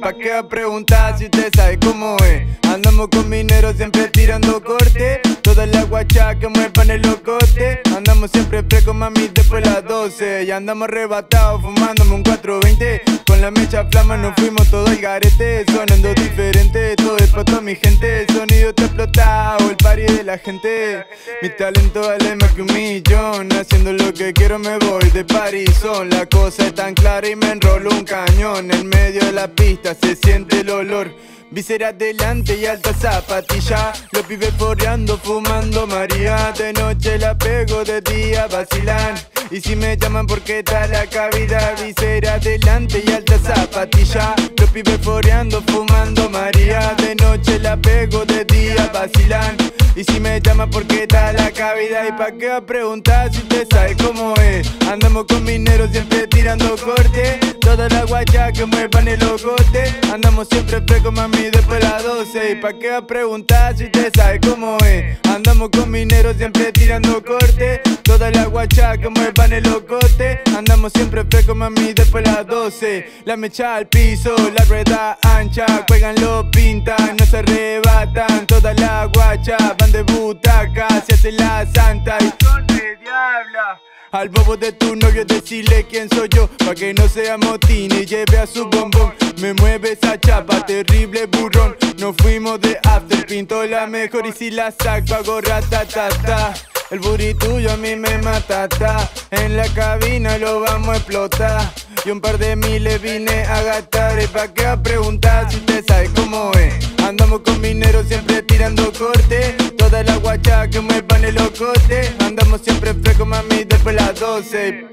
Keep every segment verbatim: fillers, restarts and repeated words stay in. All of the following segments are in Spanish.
¿pa' qué preguntar si usted sabe cómo es? Andamos con mineros siempre tirando corte. Todas las guachas que muevan el locote. Andamos siempre frescos, mami, después las doce. Y andamos arrebatados fumándome un cuatro veinte. Con la mecha flama nos fuimos todo al garete. Sonando diferente, todo es pa' toda mi gente. El sonido está explotado, el party de la gente. Mi talento vale más que un millón. Haciendo lo que quiero me voy de Parizón. La cosa es tan clara y me enrolo un cañón. En medio de la pista se siente el olor. Visera delante y alta zapatilla. Los pibes foreando, fumando María. De noche la pego, de día vacilan. Y si me llaman porque está la cavidad. Visera delante y alta zapatilla. Los pibes foreando, fumando María. De noche la pego, de día vacilan. Y si me llaman porque está la cavidad. ¿Y pa' qué va a preguntar si usted sabe cómo es? Andamos con mineros siempre tirando corte. Todas las guachas que muevan el locote. Andamos siempre frescos, mami, después de las doce. ¿Y pa' qué va a preguntar si usted sabe cómo es? Andamos con mineros siempre tirando corte. Todas las guachas que muevan el locote. Andamos siempre frescos, mami, después de las doce. La mecha al piso, la rueda ancha. Juegan, lo pintan, no se arrebatan. Todas las guachas van de butaca, se hace la santa y son de diabla. Al bobo de tu novio decirle quién soy yo, pa' que no sea motín y lleve a su bombón. Me mueve esa chapa, terrible burrón. Nos fuimos de after, pinto la mejor y si la saco hago ratatata. El booty tuyo a mí me matata. En la cabina lo vamos a explotar. Y un par de miles vine a gastar. ¿Y pa' qué va a preguntar si usted sabe cómo es? Andamos con mineros siempre tirando corte. Todas las guachas que muevan el locote. Andamos siempre frescos, mami, después las doce.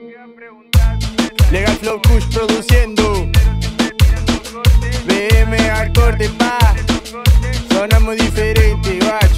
Legal Flow Kush produciendo. B M al corte, pa. Sonamos diferente, igual.